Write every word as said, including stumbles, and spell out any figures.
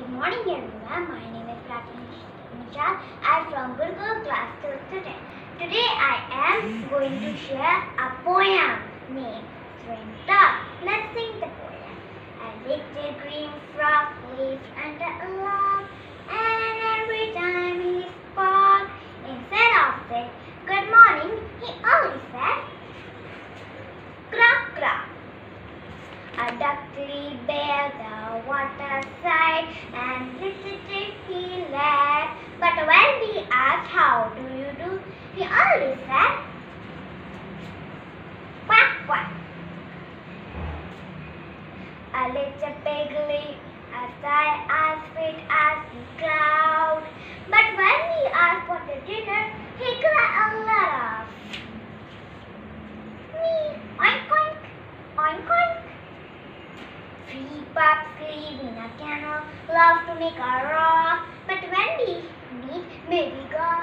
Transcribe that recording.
Good morning everyone, my name is Prachi Nishal. I am from Gurukul class two student. Today I am going to share a poem named Twin Top. Let's sing the poem. A little green frog lives under a log, and every time he spoke, instead of saying good morning, he only said croak croak. A duckly bear the water side and visited he led. But when we asked how do you do, he only said quack quack. A little piglet a sigh as sweet as the cloud. But when we asked for the dinner, he cried a lot of me oink oink oink oink. Three pups live in a kennel, love to make a rock. But when we meet, may we go